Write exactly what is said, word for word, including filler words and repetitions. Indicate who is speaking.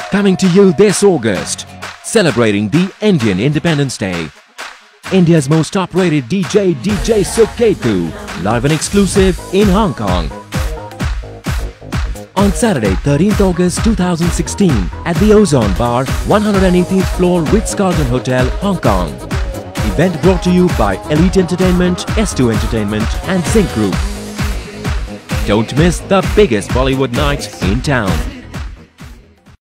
Speaker 1: Coming to you this August, celebrating the Indian Independence Day. India's most top-rated D J, D J SUKETU, live and exclusive in Hong Kong. On Saturday, thirteenth August two thousand sixteen, at the Ozone Bar, one hundred eighteenth floor, Ritz-Carlton Hotel, Hong Kong. Event brought to you by Elite Entertainment, S two Entertainment and Sync Group. Don't miss the biggest Bollywood night in town.